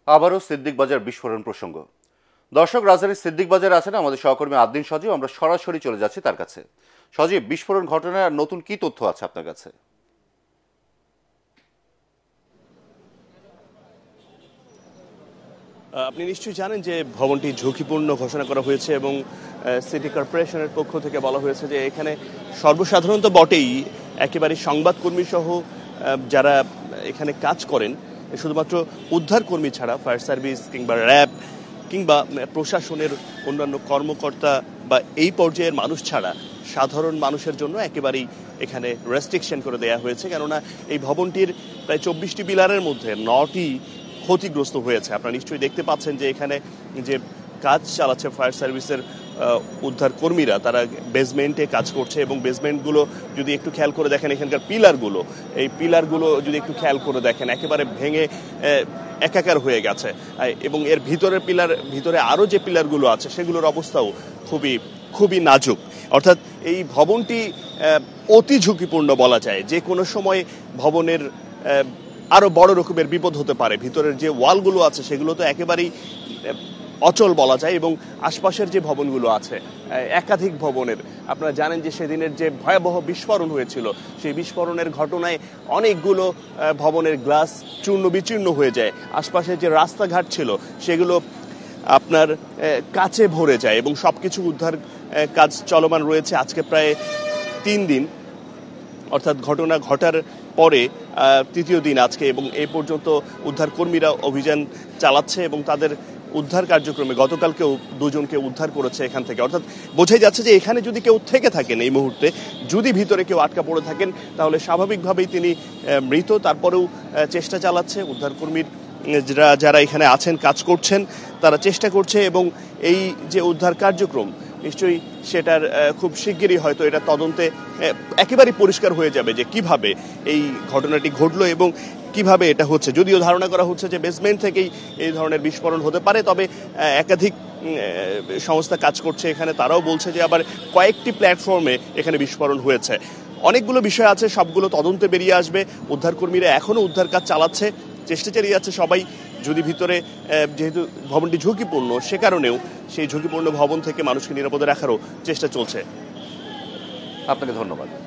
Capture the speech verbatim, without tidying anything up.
আবারও সিদ্দিক বাজার বিস্ফোরণ প্রসঙ্গ। দর্শক, রাজধানীর সিদ্দিক বাজারে আছেন আমাদের সহকর্মী আদ্দিন সজীব। আমরা সরাসরি চলে যাচ্ছি তার কাছে। সজীব, বিস্ফোরণ ঘটনার নতুন কি তথ্য আছে আপনার কাছে? আপনি নিশ্চয়ই জানেন যে ভবনটি ঝুঁকিপূর্ণ ঘোষণা করা হয়েছে এবং সিটি কর্পোরেশনের পক্ষ থেকে বলা হয়েছে যে এখানে সর্বসাধারণত বটেই একেবারে সংবাদকর্মী সহ যারা এখানে কাজ করেন, শুধুমাত্র উদ্ধারকর্মী ছাড়া ফায়ার সার্ভিস কিংবা র্যাব কিংবা প্রশাসনের অন্যান্য কর্মকর্তা বা এই পর্যায়ের মানুষ ছাড়া সাধারণ মানুষের জন্য একেবারেই এখানে রেস্ট্রিকশন করে দেওয়া হয়েছে। কেননা এই ভবনটির প্রায় চব্বিশটি পিলারের মধ্যে নটি ক্ষতিগ্রস্ত হয়েছে। আপনারা নিশ্চয়ই দেখতে পাচ্ছেন যে এখানে যে কাজ চালাচ্ছে ফায়ার সার্ভিসের উদ্ধার কর্মীরা, তারা বেসমেন্টে কাজ করছে এবং বেসমেন্টগুলো যদি একটু খেয়াল করে দেখেন, এখানকার পিলারগুলো এই পিলারগুলো যদি একটু খেয়াল করে দেখেন একেবারে ভেঙে একাকার হয়ে গেছে এবং এর ভিতরের পিলার ভিতরে আরও যে পিলারগুলো আছে সেগুলোর অবস্থাও খুবই খুবই নাজুক। অর্থাৎ এই ভবনটি অতি ঝুঁকিপূর্ণ বলা যায়। যে কোনো সময় ভবনের আরো বড় রকমের বিপদ হতে পারে। ভিতরের যে ওয়ালগুলো আছে সেগুলো তো একেবারেই অচল বলা যায় এবং আশপাশের যে ভবনগুলো আছে একাধিক ভবনের, আপনারা জানেন যে সেদিনের যে ভয়াবহ বিস্ফোরণ হয়েছিল সেই বিস্ফোরণের ঘটনায় অনেকগুলো ভবনের গ্লাস চূর্ণ বিচূর্ণ হয়ে যায়। আশপাশের যে রাস্তাঘাট ছিল সেগুলো আপনার কাচে ভরে যায় এবং সবকিছু উদ্ধার কাজ চলমান রয়েছে আজকে প্রায় তিন দিন, অর্থাৎ ঘটনা ঘটার পরে তৃতীয় দিন আজকে এবং এই পর্যন্ত উদ্ধার কর্মীরা অভিযান চালাচ্ছে এবং তাদের উদ্ধার কার্যক্রমে গতকালকেও দুজনকে উদ্ধার করেছে এখান থেকে। অর্থাৎ বোঝাই যাচ্ছে যে এখানে যদি কেউ থেকে থাকেন এই মুহূর্তে, যদি ভিতরে কেউ আটকা পড়ে থাকেন তাহলে স্বাভাবিকভাবেই তিনি মৃত। তারপরেও চেষ্টা চালাচ্ছে উদ্ধার কর্মীর যারা যারা এখানে আছেন, কাজ করছেন, তারা চেষ্টা করছে এবং এই যে উদ্ধার কার্যক্রম নিশ্চয়ই সেটার খুব শিগগিরই হয়তো এটা তদন্তে একেবারেই পরিষ্কার হয়ে যাবে যে কিভাবে এই ঘটনাটি ঘটলো এবং কিভাবে এটা হচ্ছে। যদিও ধারণা করা হচ্ছে যে বেসমেন্ট থেকেই এই ধরনের বিস্ফোরণ হতে পারে, তবে একাধিক সংস্থা কাজ করছে এখানে, তারাও বলছে যে আবার কয়েকটি প্ল্যাটফর্মে এখানে বিস্ফোরণ হয়েছে। অনেকগুলো বিষয় আছে, সবগুলো তদন্তে বেরিয়ে আসবে। উদ্ধারকর্মীরা এখনও উদ্ধার কাজ চালাচ্ছে, চেষ্টা চালিয়ে যাচ্ছে সবাই। যদি ভিতরে যেহেতু ভবনটি ঝুঁকিপূর্ণ সে কারণেও সেই ঝুঁকিপূর্ণ ভবন থেকে মানুষকে নিরাপদে রাখারও চেষ্টা চলছে। আপনাকে ধন্যবাদ।